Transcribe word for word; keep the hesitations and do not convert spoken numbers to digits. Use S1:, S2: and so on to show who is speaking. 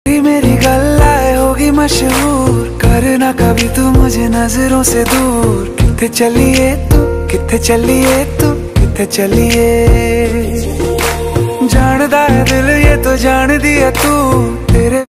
S1: मेरी गल्लाए होगी मशहूर, करना कभी तू मुझे नजरों से दूर। किथे चलिए तू, किथे चलिए तू, किथे चलिए। जानदा है दिल ये तो जान दिया तू, तेरे